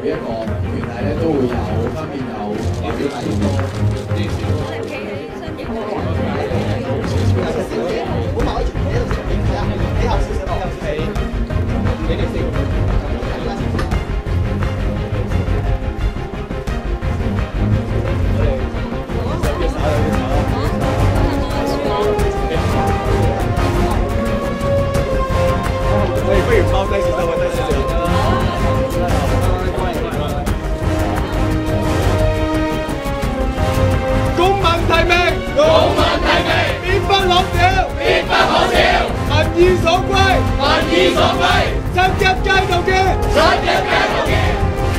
每一個團體咧都會有分別有代表第二個。 不如包低少少，低少少。公民提名，公民提名，必不可少，必不可少。民意所歸，民意所歸。七一街道見，七一街道見。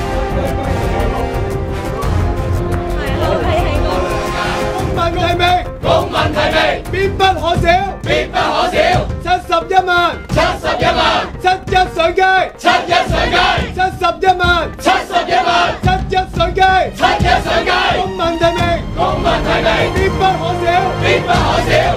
公民提名，公民提名，必不可少，必不可少。71萬，71萬，七一上街，七一上街，71萬，71萬，七一上街，七一上街。公民提名，公民提名，必不可少，必不可少。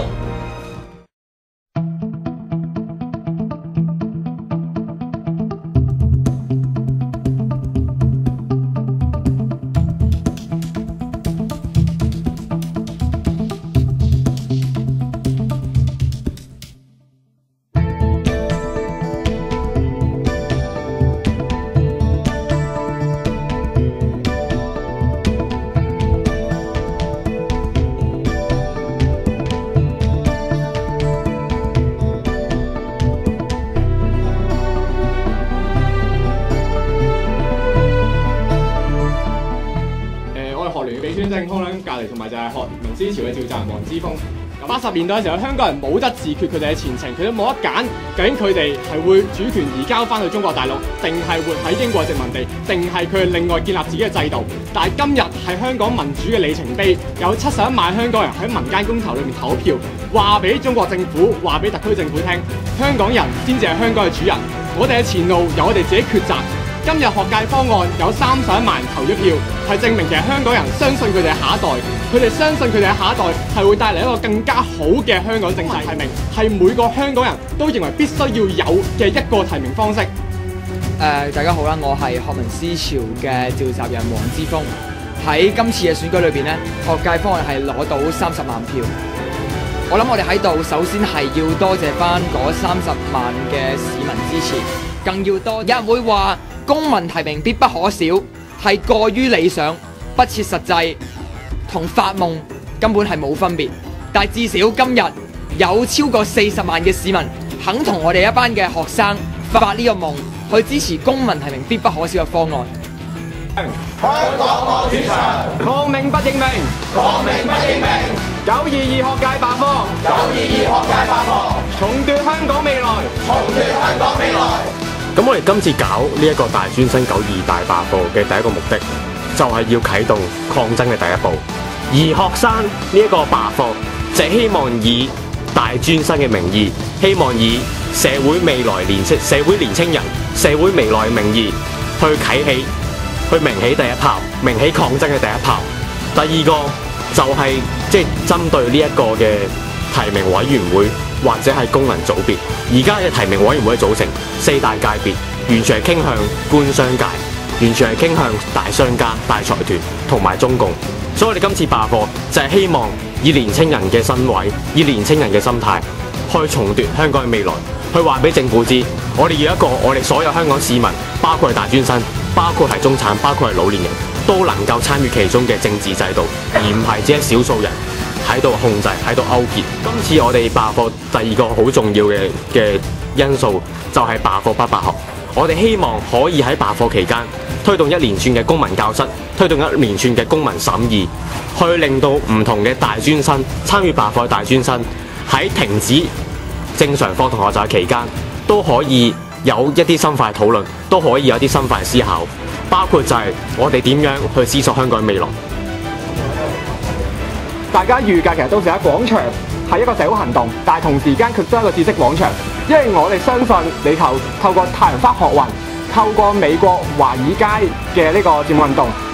正空兩隔離，同埋就係學民思潮嘅召集人黃之鋒。80年代嘅時候，香港人冇得自決佢哋嘅前程，佢都冇得揀。究竟佢哋係會主權移交翻去中國大陸，定係活喺英國殖民地，定係佢哋另外建立自己嘅制度？但係今日係香港民主嘅里程碑，有71萬香港人喺民間公投裏面投票，話俾中國政府、話俾特區政府聽，香港人先至係香港嘅主人，我哋嘅前路由我哋自己抉擇。今日學界方案有31萬人投咗票，係證明其實香港人相信佢哋嘅下一代，佢哋相信佢哋嘅下一代係會帶嚟一個更加好嘅香港政制提名，係每個香港人都認為必須要有嘅一個提名方式。 大家好啦，我係學民思潮嘅召集人黃之鋒。喺今次嘅選舉裏邊咧，學界方案係攞到30萬票。我諗我哋喺度首先係要多謝翻嗰30萬嘅市民支持，更要多。有人會話公民提名必不可少，係過於理想、不切實際，同發夢根本係冇分別。但係至少今日有超過40萬嘅市民肯同我哋一班嘅學生發呢個夢，去支持公民提名必不可少嘅方案。 香港我主場，抗命不認命，抗命不認命。922學界罷課，922學界罷課，重奪香港未來，重奪香港未來。 咁我哋今次搞呢一個大專生922大罷課嘅第一個目的，就係要啟動抗爭嘅第一步。而學生呢一個罷課，就係希望以大專生嘅名義，希望以社會未來社會年青人、社會未來嘅名義去啟起、去鳴起第一炮，鳴起抗爭嘅第一炮。第二個就係即係針對呢一個嘅提名委員會。或者係功能組別，而家嘅提名委員會組成4大界別，完全係傾向官商界，完全係傾向大商家、大財團同埋中共。所以我哋今次罷課就係希望以年青人嘅身位，以年青人嘅心態，去重奪香港嘅未來，去話俾政府知，我哋要一個我哋所有香港市民，包括係大專生，包括係中產，包括係老年人，都能夠參與其中嘅政治制度，而唔係只係少數人喺度控制、喺度勾結。今次我哋罷課第二個好重要嘅因素就係罷課不罷學。我哋希望可以喺罷課期間推動一連串嘅公民教室，推動一連串嘅公民審議，去令到唔同嘅大專生參與罷課嘅大專生喺停止正常課堂學習期間都可以有一啲深化討論，都可以有一啲深化思考，包括就係我哋點樣去思索香港嘅未來。 大家預計其實到時喺廣場係一個社會行動，但係同時間佢都係一個知識廣場，因為我哋相信你透過太陽花學運，透過美國華爾街嘅呢個佔運動，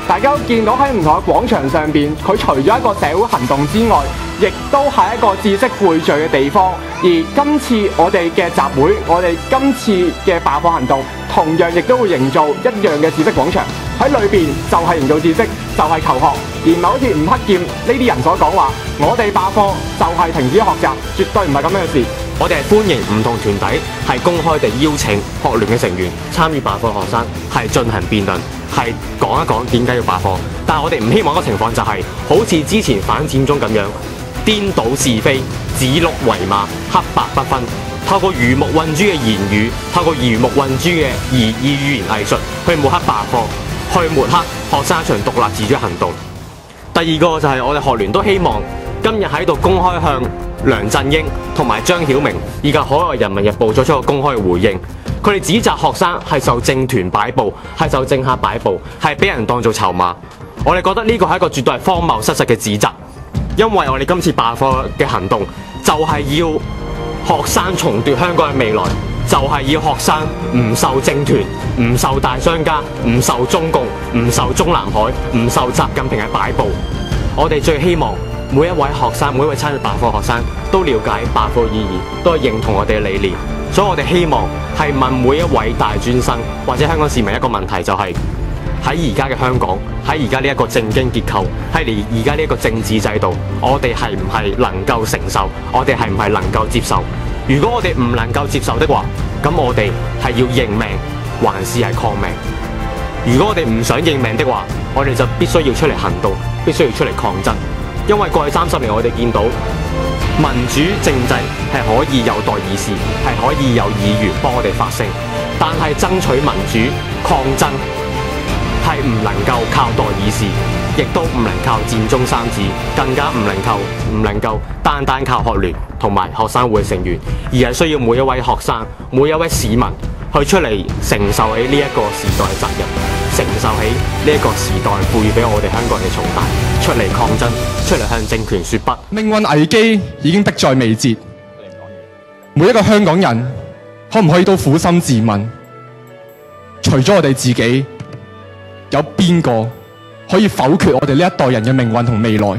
大家都見到喺唔同嘅廣場上邊，佢除咗一個社會行動之外，亦都係一個知識匯聚嘅地方。而今次我哋嘅集會，我哋今次嘅罷課行動，同樣亦都會營造一樣嘅知識廣場。喺裏邊就係營造知識，就係求學，而唔係好似吳克儉呢啲人所講話，我哋罷課就係停止學習，絕對唔係咁樣嘅事。 我哋係歡迎唔同團體係公開地邀請學聯嘅成員參與罷課學生係進行辯論，係講一講點解要罷課。但係我哋唔希望一個情況就係、好似之前反佔中咁樣，顛倒是非、指鹿為馬、黑白不分，透過魚目混珠嘅言語，透過魚目混珠嘅語言藝術去抹黑罷課，去抹黑學生一場獨立自主行動。第二個就係我哋學聯都希望今日喺度公開向梁振英同埋張曉明以及海外人民日報作出一個公開嘅回應。佢哋指責學生係受政團擺布，係受政客擺布，係俾人當做籌碼。我哋覺得呢個係一個絕對係荒謬失實嘅指責，因為我哋今次罷課嘅行動就係要學生重奪香港嘅未來，就係要學生唔受政團、唔受大商家、唔受中共、唔受中南海、唔受習近平嘅擺布。我哋最希望每一位學生、每一位參與罷課學生都了解罷課意義，都係認同我哋嘅理念。所以我哋希望係問每一位大專生或者香港市民一個問題，就係喺而家嘅香港，喺而家呢一個政經結構，喺而家呢一個政治制度，我哋係唔係能夠承受？我哋係唔係能夠接受？如果我哋唔能夠接受的話，咁我哋係要認命，還是係抗命？如果我哋唔想認命的話，我哋就必須要出嚟行動，必須要出嚟抗爭。因為過去30年我哋見到民主政制係可以有代議士，係可以有議員幫我哋發聲，但係爭取民主抗爭係唔能夠靠代議士，亦都唔能靠佔中三子，更加唔能夠單單靠學聯同埋學生會成員，而係需要每一位學生、每一位市民去出嚟承受起呢一個時代嘅責任，承受起呢一個時代賦予俾我哋香港人嘅重擔，出嚟抗爭，出嚟向政權說不。 命運危機已經迫在眉睫，每一個香港人可唔可以都苦心自問，除咗我哋自己，有邊個可以否決我哋呢一代人嘅命運同未來？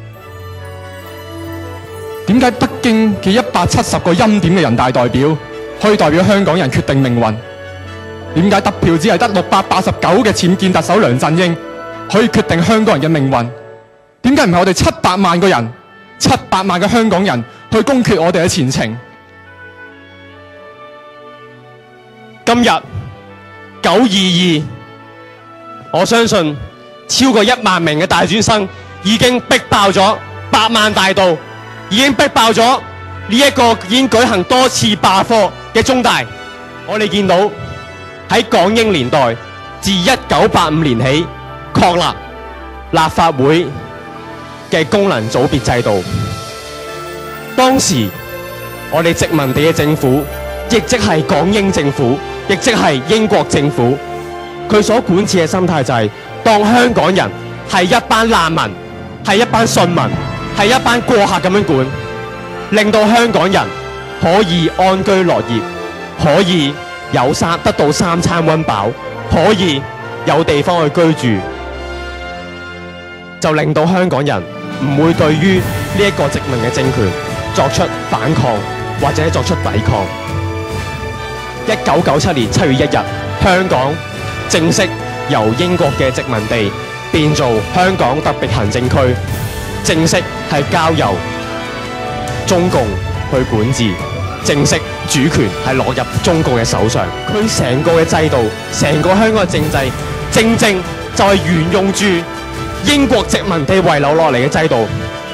點解北京嘅170個欽點嘅人大代表可以代表香港人決定命運？點解得票只係得689嘅僭建特首梁振英可以決定香港人嘅命運？點解唔係我哋700萬個人、700萬嘅香港人去公決我哋嘅前程？ 今日922，我相信超過1萬名嘅大專生已經逼爆咗8萬大道，已經逼爆咗呢一個已經舉行多次罷課嘅中大。我哋見到喺港英年代，自1985年起確立立法會嘅功能組別制度。當時我哋殖民地嘅政府，亦即係港英政府，亦即係英國政府，佢所管治嘅心態就係當香港人係一班難民，係一班順民，係一班過客咁樣管，令到香港人可以安居樂業，可以得到3餐溫飽，可以有地方去居住，就令到香港人唔會對於呢一個殖民嘅政權作出反抗或者作出抵抗。1997年7月1日，香港正式由英國嘅殖民地變做香港特別行政區，正式係交由中共去管治，正式主權係落入中共嘅手上。佢成個嘅制度，成個香港嘅政制，正正就係沿用住英國殖民地遺留落嚟嘅制度，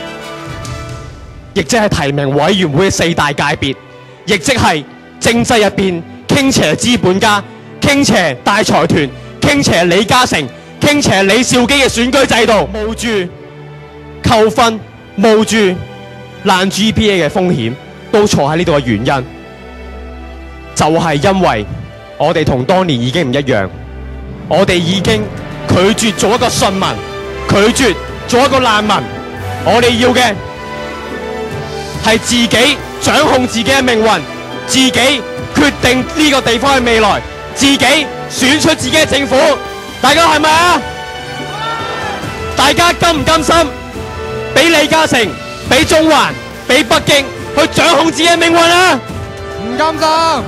亦即係提名委員會嘅4大界別，亦即係政制入邊傾斜資本家、傾斜大財團、傾斜李嘉誠、傾斜李兆基嘅選舉制度，冒住扣分、冒住爛 GPA 嘅風險，都坐喺呢度嘅原因，就係因為我哋同當年已經唔一樣，我哋已經拒絕做一個順民，拒絕做一個難民，我哋要嘅係自己掌控自己嘅命運，自己決定呢個地方嘅未來，自己選出自己嘅政府，大家係咪啊？ 大家甘唔甘心俾李嘉誠、俾中環、俾北京去掌控自己嘅命運啊？ 唔甘心。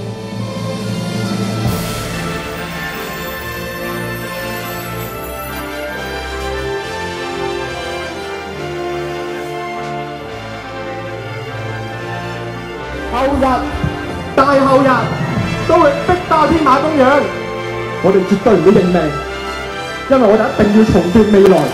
後日、大後日都會逼爆天馬公園，我哋絕對唔會認命，因為我哋一定要重奪未來。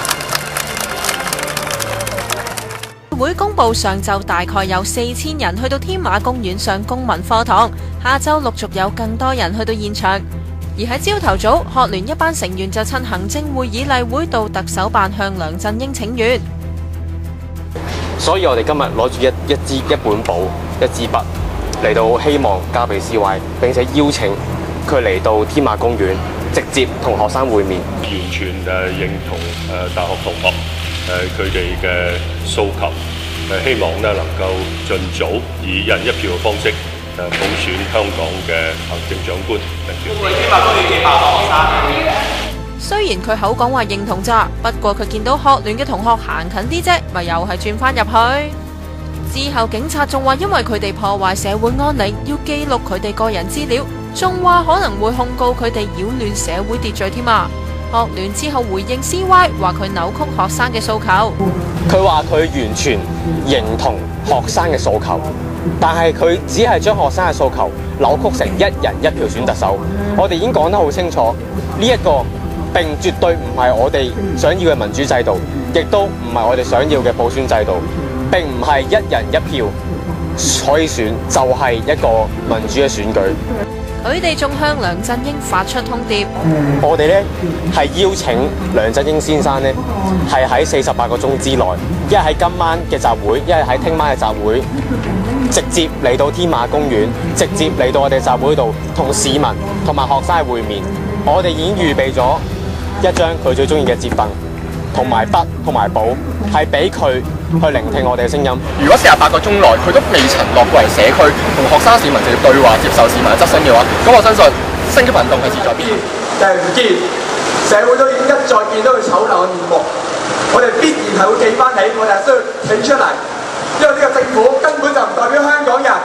會公佈上晝大概有4000人去到天馬公園上公民課堂，下晝陸續有更多人去到現場。而喺朝頭早，學聯一班成員就趁行政會議例會到特首辦向梁振英請願。 所以我哋今日攞住一本簿、一支筆嚟到，希望交俾 CY， 並且邀請佢嚟到天馬公園，直接同學生會面。 完全認同大學同學佢哋嘅訴求，希望咧能夠盡早以一人一票嘅方式普選香港嘅行政長官。 天馬公園嘅8學生。 雖然佢口講話認同咋，不過佢見到學聯嘅同學行近啲啫，咪又係轉翻入去。之後警察仲話因為佢哋破壞社會安寧，要記錄佢哋個人資料，仲話可能會控告佢哋擾亂社會秩序添啊！學聯之後回應 CY， 話佢扭曲學生嘅訴求。 佢話佢完全認同學生嘅訴求，但係佢只係將學生嘅訴求扭曲成一人一票選特首。我哋已經講得好清楚，呢一個並絕對唔係我哋想要嘅民主制度，亦都唔係我哋想要嘅普選制度，並唔係一人一票可以選，就係一個民主嘅選舉。 佢哋仲向梁振英發出通牒。 我哋咧係邀請梁振英先生咧係喺48個鐘之內，一係喺今晚嘅集會，一係喺聽晚嘅集會，直接嚟到天馬公園，直接嚟到我哋集會度同市民同埋學生會面。我哋已經預備咗一張佢最中意嘅摺凳，同埋筆同埋簿，係俾佢去聆聽我哋嘅聲音。 如果48個鐘內佢都未曾落過嚟社區同學生市民直接對話，接受市民嘅質詢嘅話，咁我相信升級運動係志在必然。 但係唔見社會都已經一再見到佢醜陋嘅面目，我哋必然係會記翻起，我哋係需要挺出嚟，因為呢個政府根本就唔代表香港人。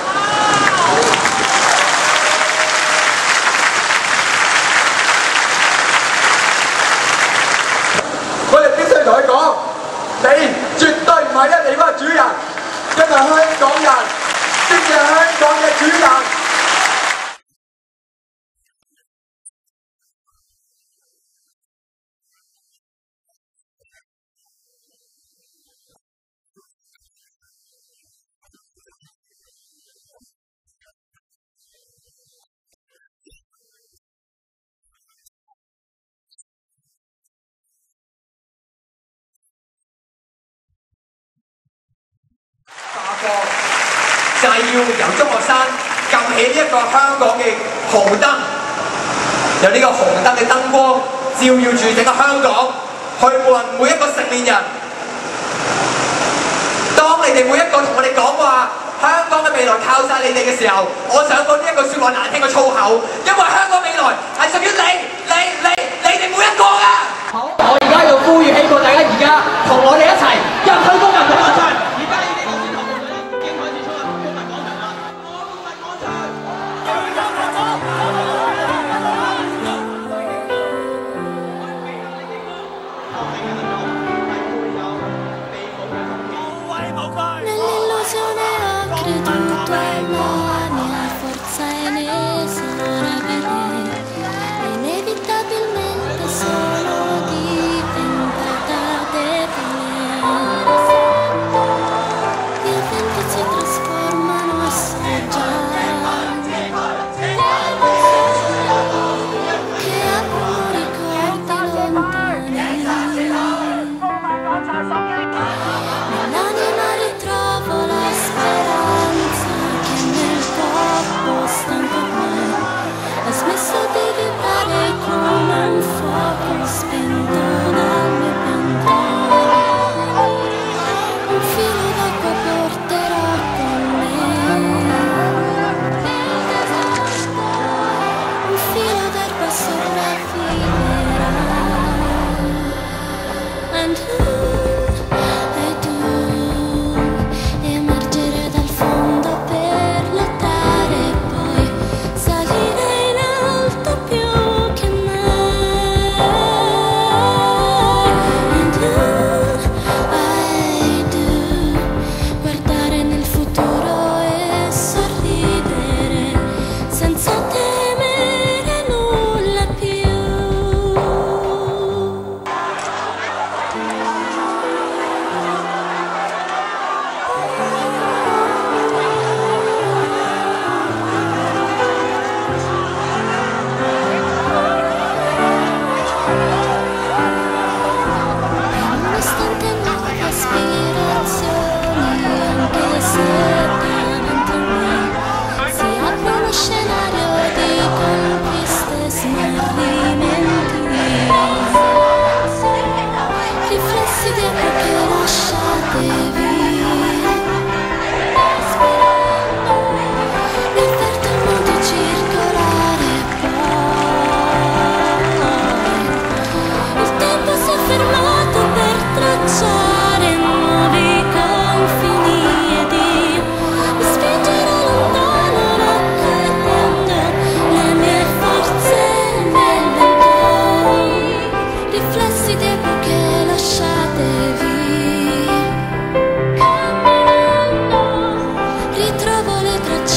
我哋必須同佢講，你絕對唔係呢地方嘅主人，因為香港人先至係香港嘅主人。就係要由中學生撳起呢一個香港嘅紅燈，由呢個紅燈嘅燈光照耀住整個香港，去問每一個成年人。當你哋每一個同我哋講話香港嘅未來靠晒你哋嘅時候，我想講呢一句説話難聽嘅粗口，因為香港未來係屬於你哋每一個㗎。好，我而家要呼籲希望大家而家同我哋一齊入去公民廣場。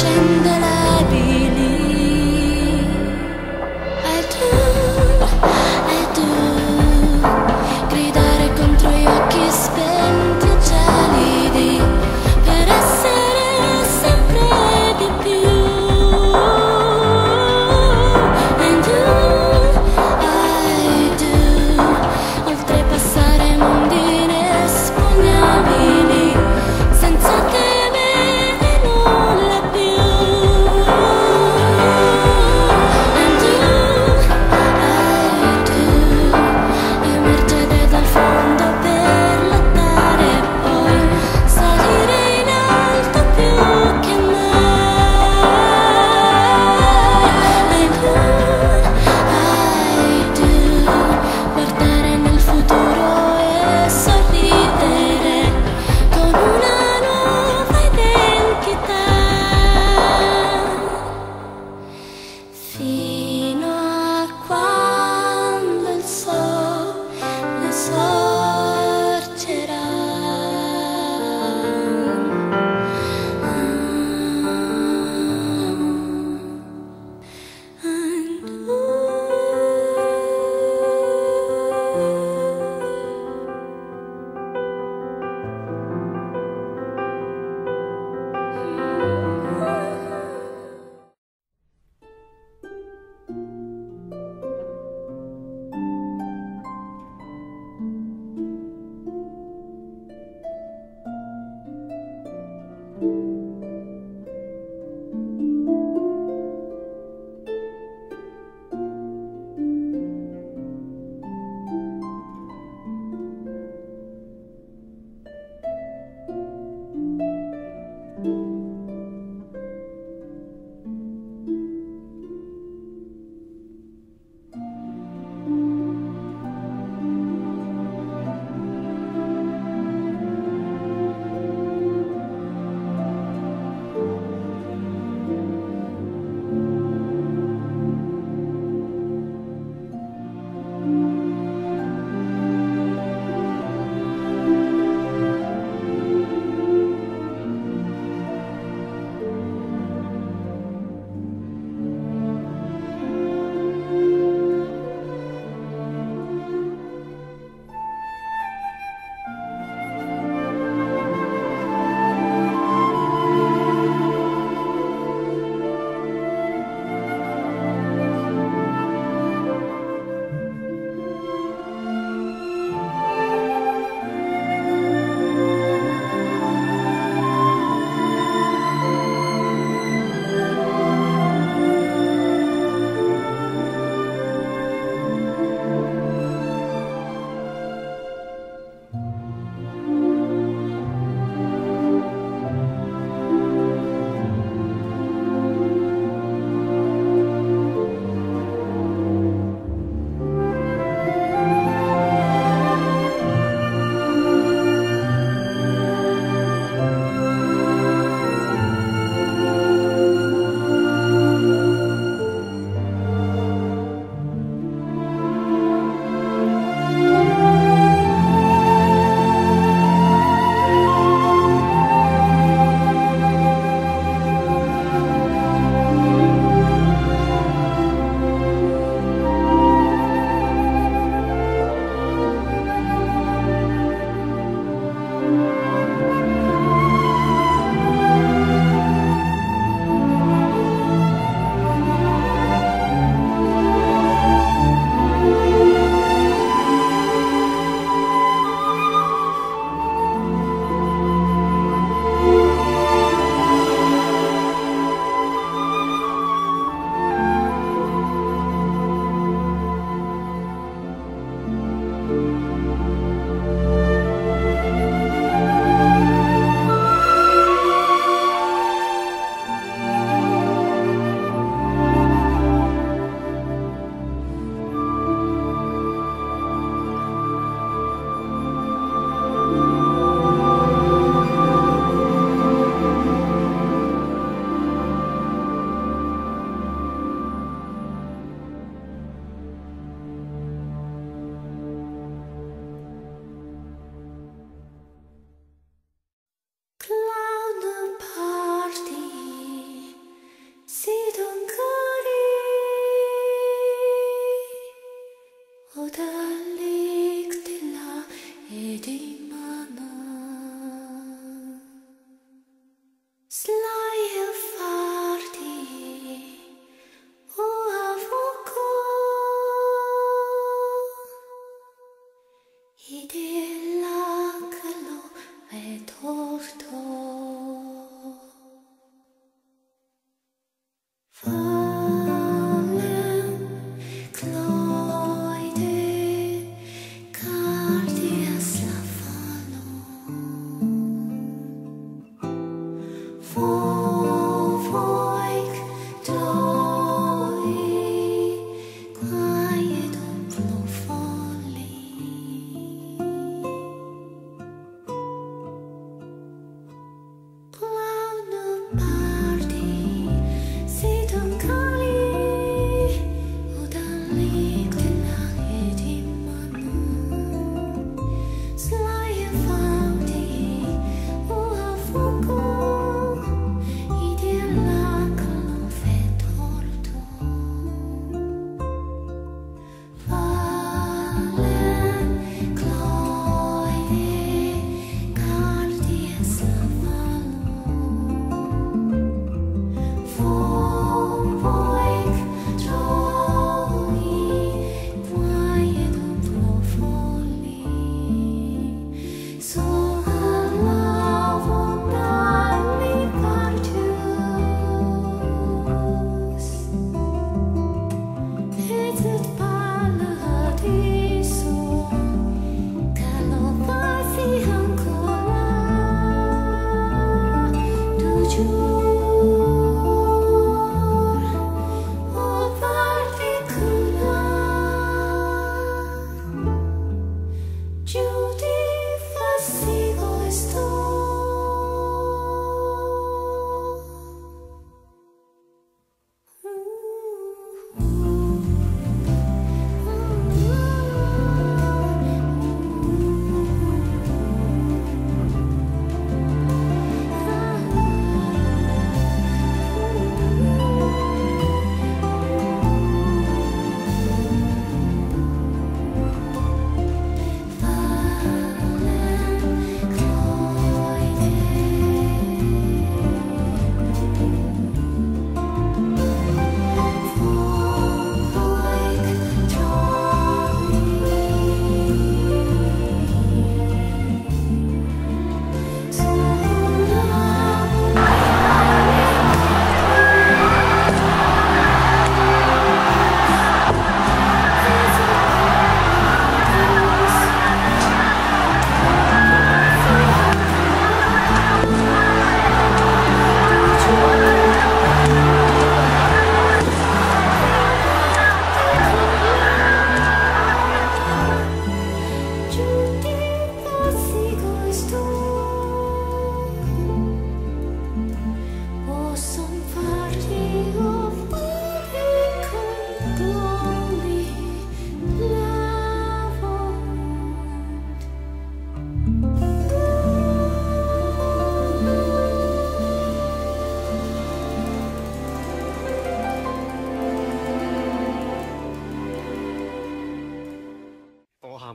incendelabili. E tu, gridare contro gli occhi spenti e gelidi per essere sempre di più. And I do, oltrepassare mondi inespugnabili senza temere nulla più.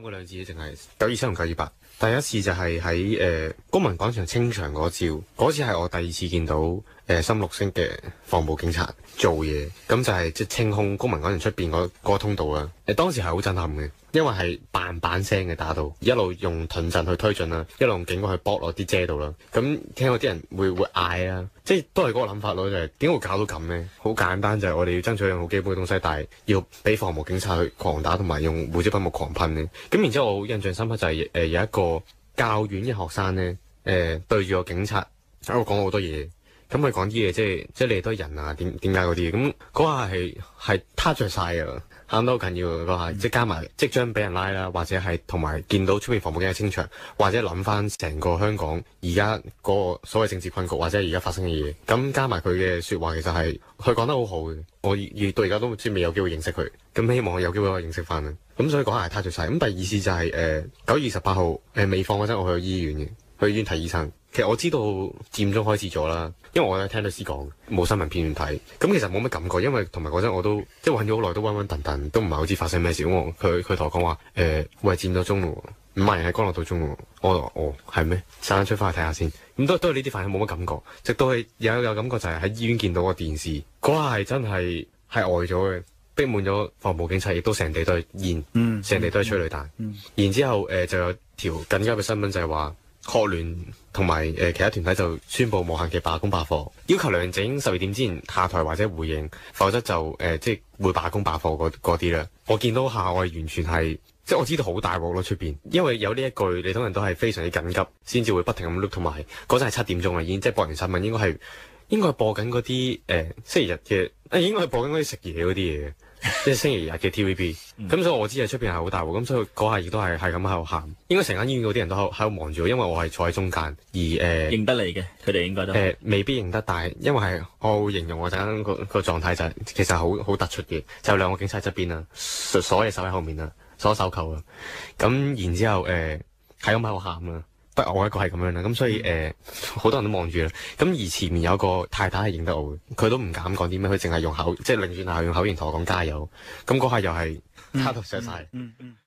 過兩次，淨係927同928。第一次就係喺公民廣場清場嗰照，嗰次係我第二次見到深綠色嘅防暴警察做嘢，咁就係即係清空公民廣場出邊嗰個通道啦。當時係好震撼嘅，因為係嘭聲嘅打到，一路用盾陣去推進啦，一路用警棍去剝落啲遮度啦。咁聽到啲人會嗌啦，即係都係嗰個諗法咯，就係點解會搞到咁呢？好簡單就係我哋要爭取一樣好基本嘅東西，但係要俾防暴警察去狂打同埋用胡椒噴霧狂噴呢。咁然之後我好印象深刻就係有一個教院嘅學生呢，對住個警察喺度講好多嘢。咁佢講啲嘢，即係你哋都係人啊，點解嗰啲？咁嗰下係撻着晒㗎，喊得好緊要嗰下，即係加埋即將俾人拉啦，或者係同埋見到出面防暴警察清場，或者諗翻成個香港而家嗰個所謂政治困局，或者而家發生嘅嘢，咁加埋佢嘅説話，其實係佢講得好好嘅。我到而家都未有機會認識佢，咁希望我有機會可以認識翻啦。咁所以嗰下係撻着晒。咁第二次就係9月18號未放嗰陣，我去醫院嘅，去醫院睇醫生。其實我知道佔中開始咗啦，因為我有聽律師講，冇新聞片段睇，咁其實冇乜感覺，因為同埋嗰陣我都即係揾咗好耐，都暈暈騰騰，都唔係好知發生咩事。佢同我講話，喂，佔咗中咯，5萬人喺干諾道中咯，我話哦係咩？散出翻去睇下先，咁都係呢啲反應冇乜感覺，直到係有感覺就係喺醫院見到個電視，嗰下係真係呆咗嘅，逼滿咗防暴警察，亦都成地都係煙，成地都係催淚彈，然之後就有條緊急嘅新聞就係話。學聯同埋其他團體就宣布無限期罷工罷課，要求梁振英12點之前下台或者回應，否則就即係會罷工罷課嗰啲啦。我見到下我係完全係即係我知道好大鑊咯出邊，因為有呢一句你通常都係非常之緊急，先至會不停咁 look， 同埋嗰陣係7點鐘啦，已經即係播完新聞應該係播緊嗰啲星期日嘅，應該係播緊嗰啲食嘢嗰啲嘢。即係星期日嘅 TVB，咁所以我知係出邊係好大鑊，咁所以嗰下亦都係咁喺度喊，應該成間醫院嗰啲人都喺度望住我，因為我係坐喺中間，而認得你嘅，佢哋應該都未必認得，但係因為係我會形容我陣間個狀態就係其實好突出嘅，就兩個警察喺側邊啦，鎖嘢手喺後面啦，鎖手扣啦，咁然之後係咁喺度喊啦。得我一個係咁樣啦，咁所以好多人都望住啦。咁而前面有個太太係認得我嘅，佢都唔敢講啲咩，佢淨係用口，即係擰轉下用口言同我講加油。咁嗰下又係他頭上晒。